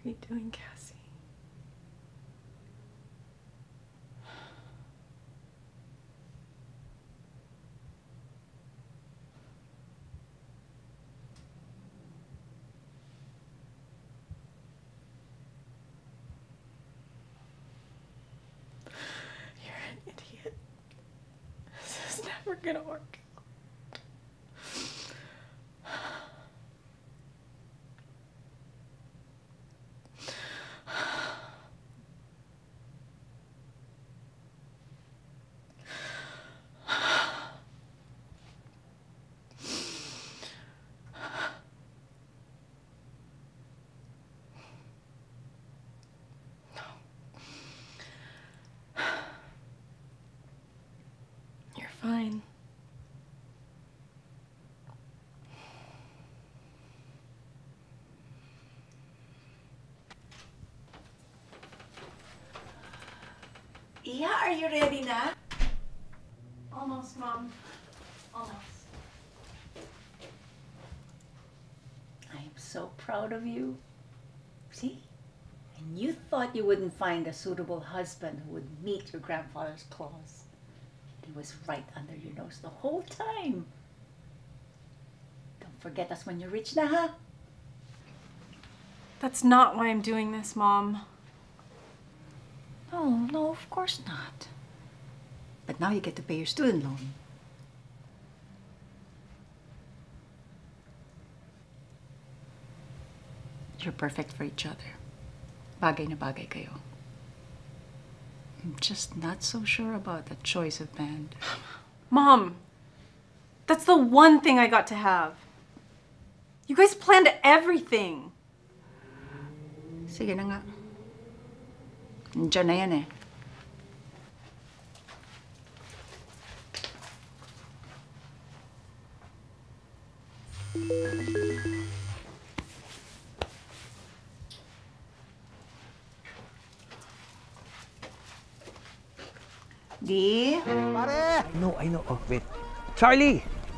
are you doing, Cassie? You're an idiot. This is never gonna work out. Fine. Iya, are you ready na? Almost, Mom. Almost. I'm so proud of you. See? And you thought you wouldn't find a suitable husband who would meet your grandfather's claws. He was right under your nose the whole time. Don't forget us when you're rich na, ha? That's not why I'm doing this, Mom. No, of course not. But now you get to pay your student loan. You're perfect for each other. Bagay na bagay kayo. I'm just not so sure about the choice of band. Mom, that's the one thing I got to have. You guys planned everything. Sige na nga. Nandiyan na yan eh. Di? Pare! I know. Oh, wait. Charlie!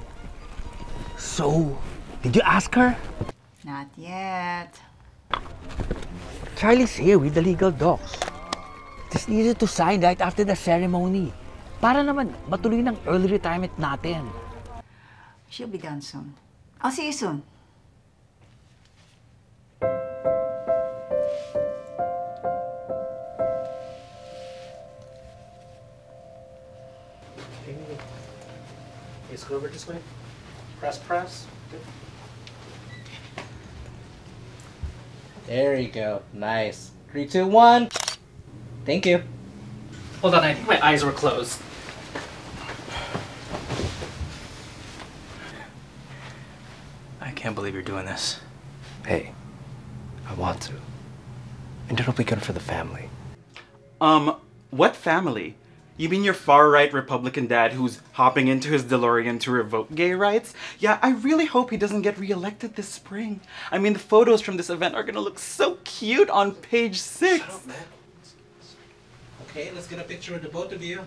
So, did you ask her? Not yet. Charlie's here with the legal docs. Just needed to sign right after the ceremony. Para naman matuloy ng early retirement natin. She'll be done soon. I'll see you soon. Let's go over this way. Press. Good. There you go. Nice. 3, 2, 1. Thank you. Hold on, I think my eyes were closed. I can't believe you're doing this. Hey, I want to. And it'll be good for the family. What family? You mean your far-right Republican dad who's hopping into his DeLorean to revoke gay rights? Yeah, I really hope he doesn't get reelected this spring. I mean, the photos from this event are gonna look so cute on page 6. Shut up, man. Okay, let's get a picture of the both of you.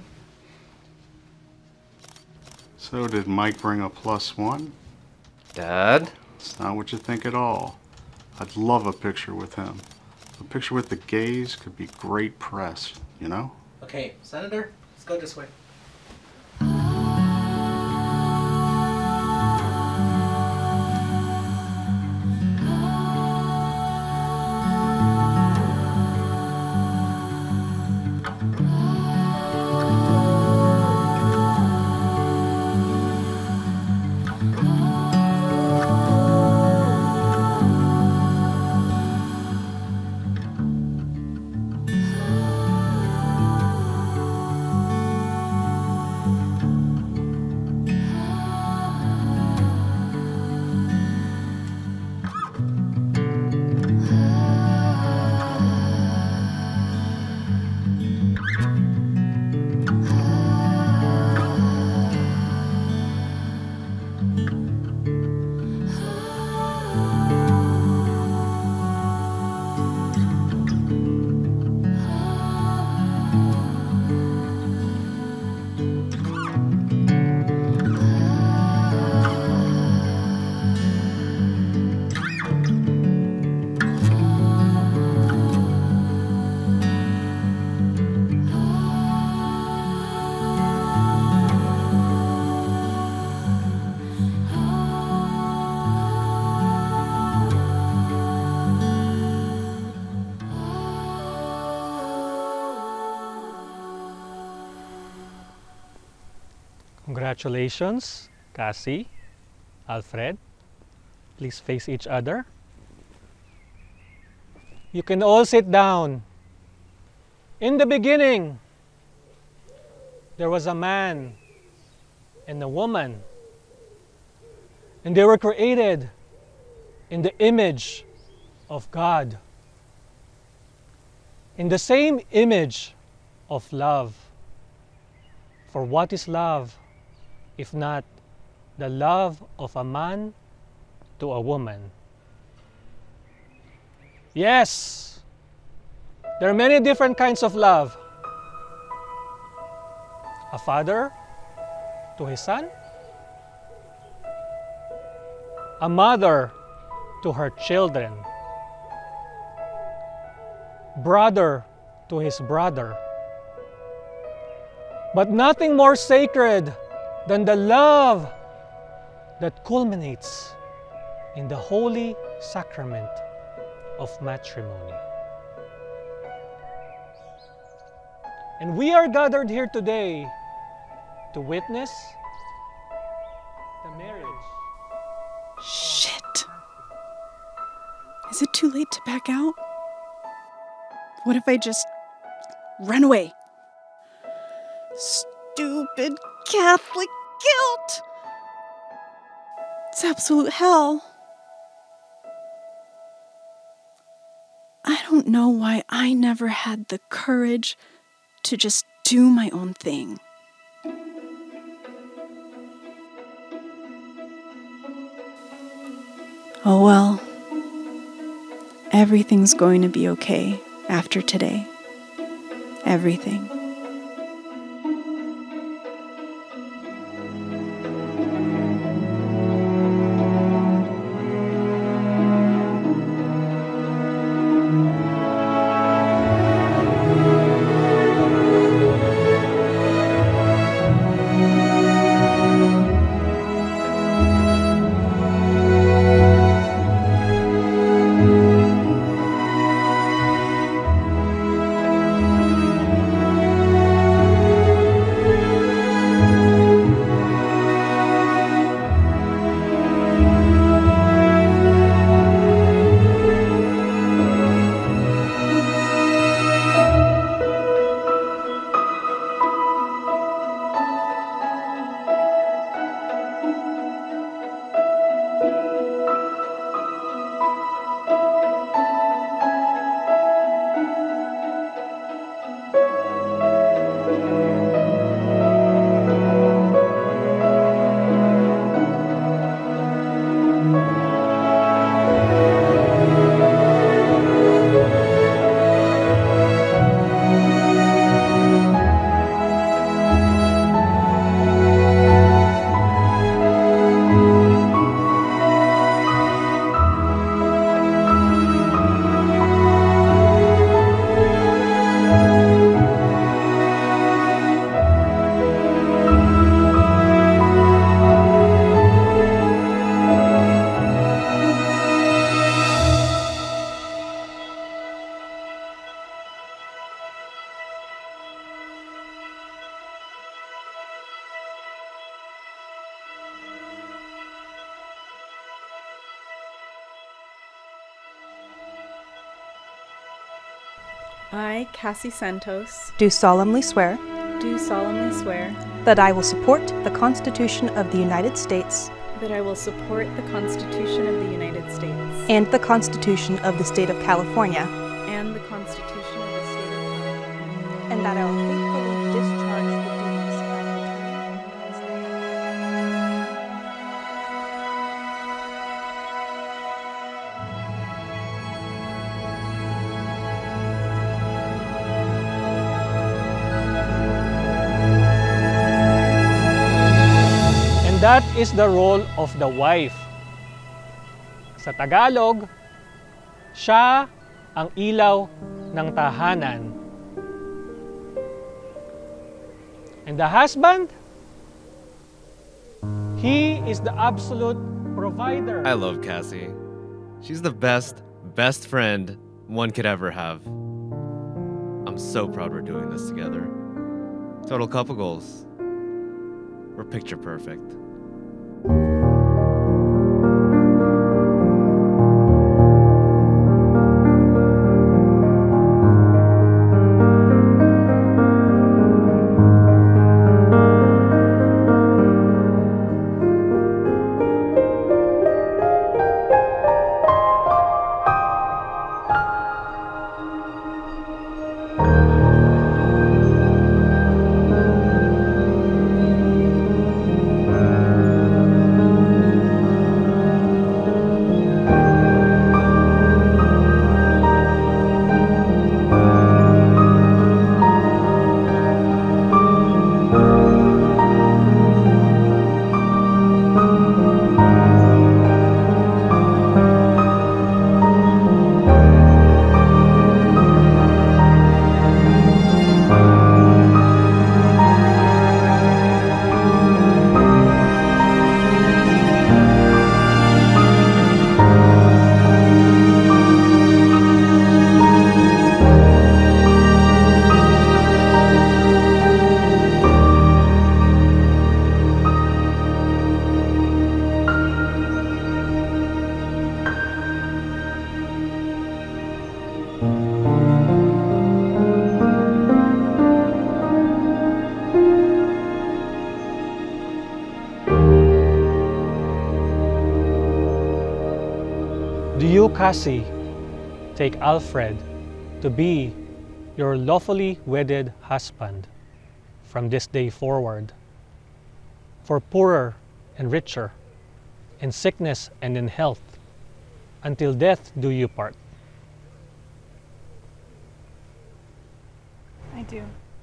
So did Mike bring a +1? Dad? It's not what you think at all. I'd love a picture with him. A picture with the gays could be great press, you know? Okay, Senator, let's go this way. Congratulations, Cassie, Alfred. Please face each other. You can all sit down. In the beginning, there was a man and a woman, and they were created in the image of God, in the same image of love. For what is love if not the love of a man to a woman? Yes, there are many different kinds of love. A father to his son, a mother to her children, brother to his brother. But nothing more sacred than the love that culminates in the holy sacrament of matrimony. And we are gathered here today to witness the marriage. Shit. Is it too late to back out? What if I just run away? Stupid Catholic guilt! It's absolute hell. I don't know why I never had the courage to just do my own thing. Oh well, everything's going to be okay after today. Everything. I, Cassie Santos, do solemnly swear that I will support the Constitution of the United States I will support the Constitution of the United States and the Constitution of the State of California, and the Constitution of the State of California, and that I will faithfully discharge the duties of the And that is the role of the wife. Sa Tagalog, siya ang ilaw ng tahanan. And the husband, he is the absolute provider. I love Cassie. She's the best friend one could ever have. I'm so proud we're doing this together. Total couple goals. were picture perfect. Do you, Cassie, take Alfred to be your lawfully wedded husband from this day forward, for poorer and richer, in sickness and in health, until death do you part? I do.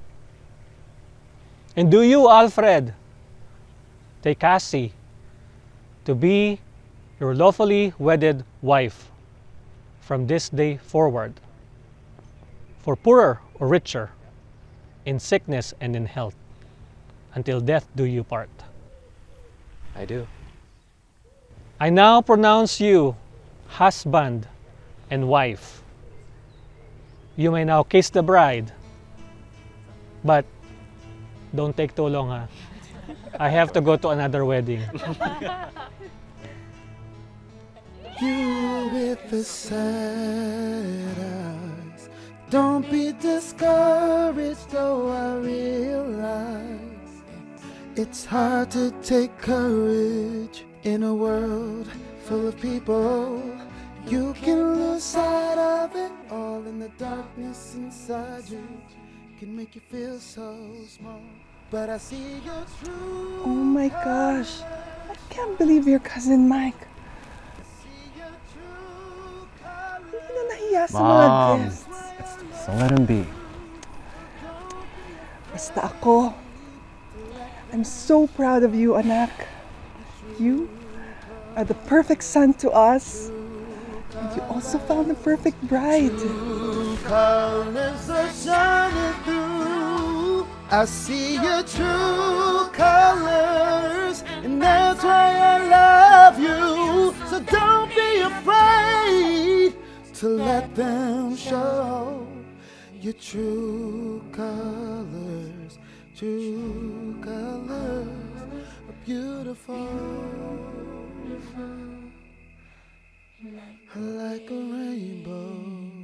And do you, Alfred, take Cassie to be your lawfully wedded wife from this day forward, for poorer or richer, in sickness and in health, until death do you part? I do. I now pronounce you husband and wife. You may now kiss the bride, but don't take too long, ha? I have to go to another wedding. You with the sad eyes, don't be discouraged, though I realize it's hard to take courage in a world full of people. You can lose sight of it all, in the darkness inside you can make you feel so small. But I see your true. Oh my gosh, I can't believe your cousin Mike. Mom, so let him be. Basta ako. I'm so proud of you, anak. You are the perfect son to us. And you also found the perfect bride. Colors are shining through. I see your true colors, and that's why I love you. So don't be afraid to let them show your true colors. True colors are beautiful, like a rainbow.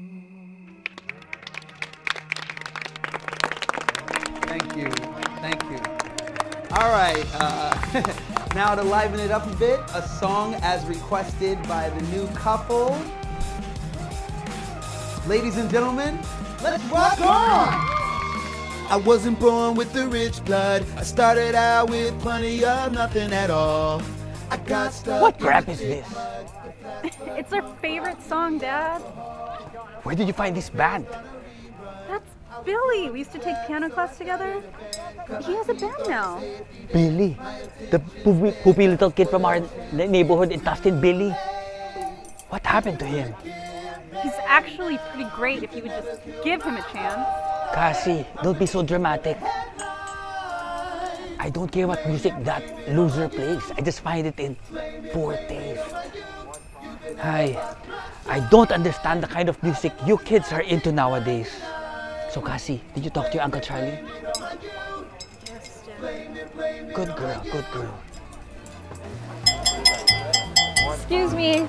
Thank you, thank you. All right, now to liven it up a bit, a song as requested by the new couple. Ladies and gentlemen, let's rock on! I wasn't born with the rich blood. I started out with plenty of nothing at all. I got stuck. What crap is this? It's our favorite song, Dad. Where did you find this band? That's Billy. We used to take piano class together. He has a band now. Billy? The poopy little kid from our neighborhood in Tustin, Billy? What happened to him? He's actually pretty great if you would just give him a chance. Cassie, don't be so dramatic. I don't care what music that loser plays. I just find it in poor taste. I don't understand the kind of music you kids are into nowadays. So Cassie, did you talk to your Uncle Charlie? Yes, Dad. Good girl, good girl. Excuse me.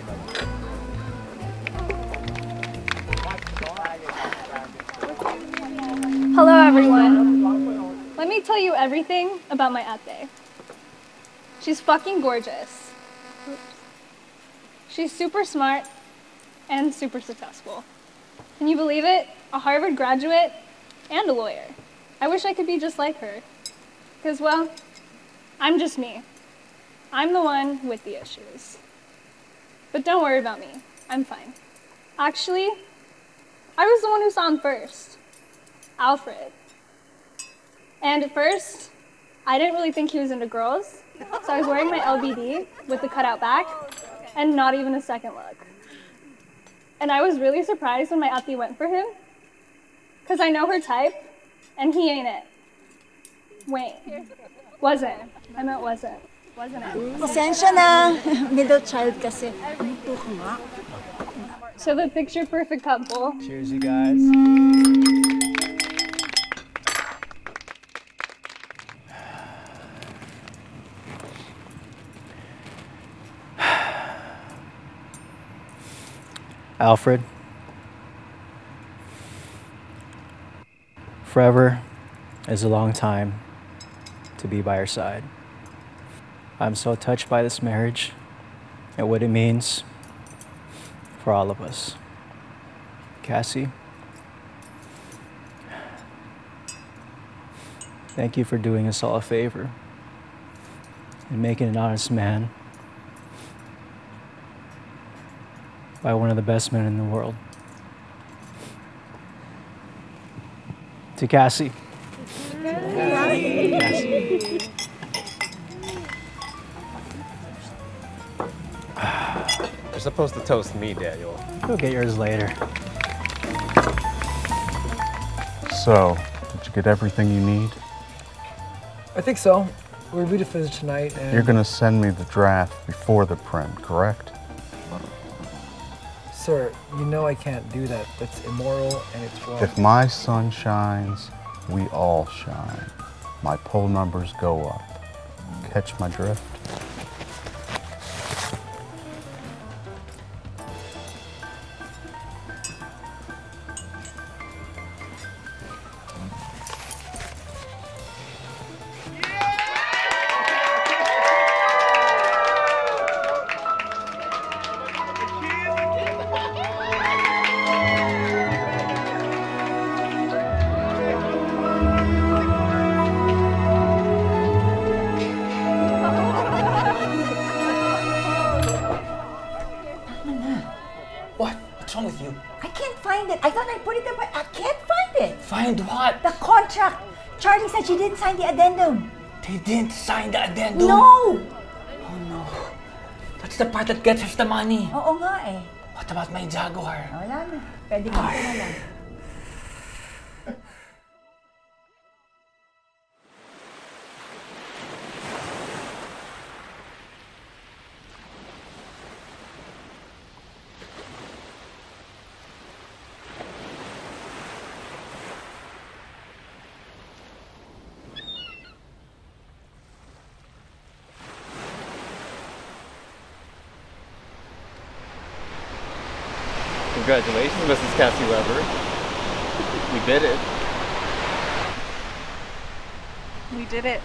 Hello, everyone. Let me tell you everything about my ate. She's fucking gorgeous. Oops. She's super smart and super successful. Can you believe it? A Harvard graduate and a lawyer. I wish I could be just like her. Because, well, I'm just me. I'm the one with the issues. But don't worry about me. I'm fine. Actually, I was the one who saw him first. Alfred. And at first, I didn't really think he was into girls, so I was wearing my LBD with the cutout back, and not even a second look. And I was really surprised when my ate went for him, because I know her type, and he ain't it. Wait. Wasn't. I meant wasn't. Wasn't it? Pasensya na. Middle child kasi. So the picture perfect couple. Cheers, you guys. Alfred, forever is a long time to be by your side. I'm so touched by this marriage and what it means for all of us. Cassie, thank you for doing us all a favor and making an honest man by one of the best men in the world. To Cassie. Cassie. You're supposed to toast me, Daniel. You'll get yours later. So, did you get everything you need? I think so. We reviewed it for tonight, and You're gonna send me the draft before the print, correct? Sir, you know I can't do that. That's immoral and it's wrong. If my sun shines, we all shine. My poll numbers go up. Catch my drift? What's wrong with you? I can't find it. I thought I put it there, but I can't find it. Find what? The contract. Charlie said she didn't sign the addendum. They didn't sign the addendum? No! Oh no. That's the part that gets us the money. Oo nga eh. What about my Jaguar? Wala na. Pwede ka na lang. Congratulations, Mrs. Cassie Weber. We did it. We did it.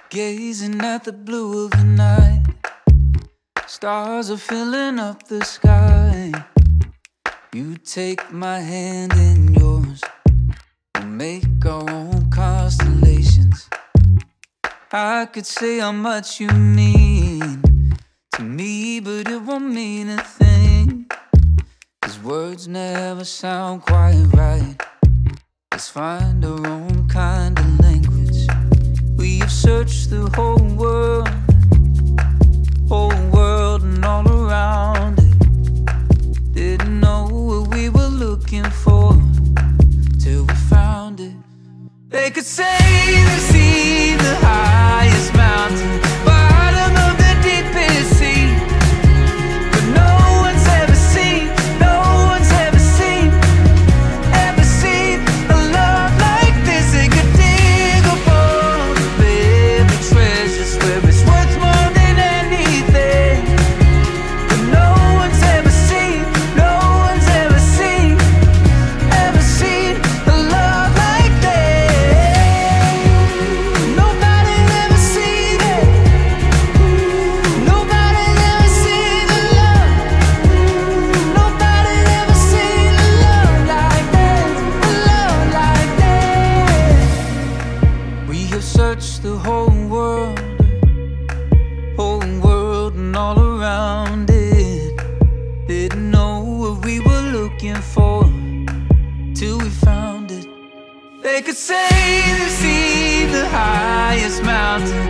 Gazing at the blue of the night, stars are filling up the sky. You take my hand in yours, we'll make our own constellations. I could say how much you mean to me, but it won't mean a thing, 'cause words never sound quite right. Let's find our own kind of language. We have searched the whole world and all around it. Didn't know what we were looking for till we found it. They could say they've seen the highest mountain, bottom of the deepest sea, but no one's ever seen a love like this. They could dig up all the baby treasures where it's worth more than anything, but no one's ever seen a love like this. Nobody's ever seen it. Nobody's ever seen the love. Nobody's ever seen a love like this. A love like this. We have searched the whole world and all around it. Didn't know what we were looking for till we found it. They could say they've seen the highest mountain,